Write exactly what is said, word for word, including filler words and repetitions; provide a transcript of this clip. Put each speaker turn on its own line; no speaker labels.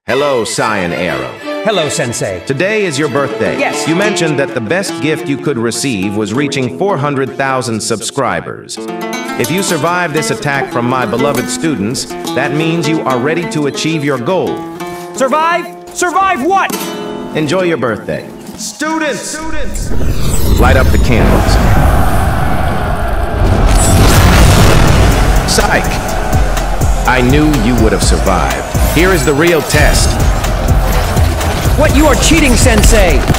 Hello, Cyan Arrow.
Hello, Sensei.
Today is your birthday.
Yes.
You mentioned that the best gift you could receive was reaching four hundred thousand subscribers. If you survive this attack from my beloved students, that means you are ready to achieve your goal.
Survive? Survive what?
Enjoy your birthday.
Students! Students!
Light up the candles. Psych! I knew you would have survived. Here is the real test.
What? You are cheating, Sensei!